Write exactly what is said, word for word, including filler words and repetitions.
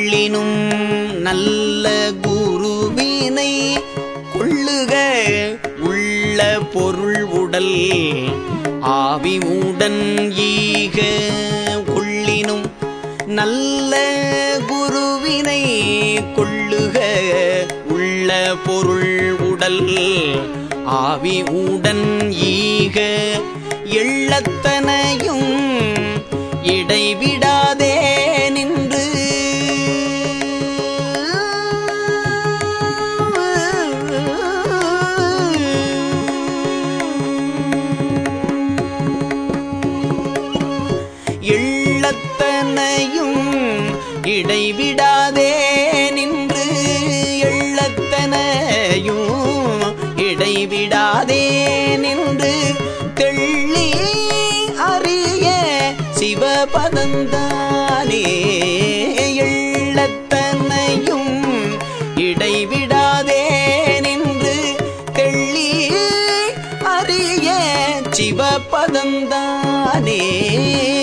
கொள்ளினும் நல்ல குருவினை கொள்ளுக உள்ள பொருள் உடல் ஆவி உடன் ஈக. கொள்ளினும் நல்ல குருவினை கொள்ளுக உள்ள பொருள் உடல் ஆவி உடன் ஈக. எள்ளத்தனையும் இடைவிடாதே நின்று எள்ளத்தனையும் இடைவிடாதே நின்று எள்ளத்தனையும் இடைவிடாதே நின்று தெள்ளி அறிய சிவபதந்தானே. எள்ளத்தனையும் இடைவிடாதே நின்று தெள்ளி அறிய சிவபதந்தானே.